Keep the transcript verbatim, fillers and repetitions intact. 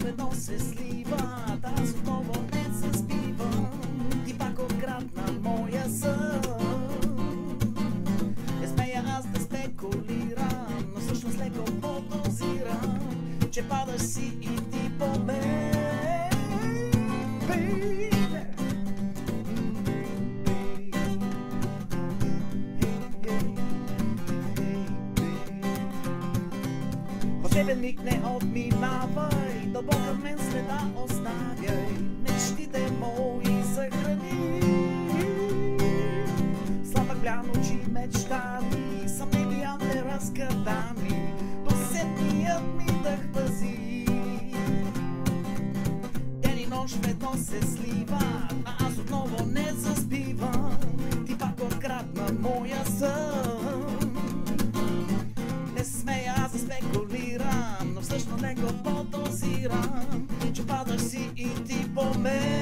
ведно се слива, аз отново не заспивам. Ти пак открадна моя сън. Не смея аз да спекулирам, но всъщност леко подозирам, че падаш си и ти по мен. Тебе миг не отминавай, дълбока в мен следа оставяй, мечтите мои съхрани. Слабък блян очи мечтани, съмнения неразгадани, досетният ми дъх пази. Ден и нощ ведно се слива, а аз отново не заспивам. Ти пак открадна моя сън. Не смея аз да спекулирам, но всъщност не го подозирам, че падаш си и ти по мен.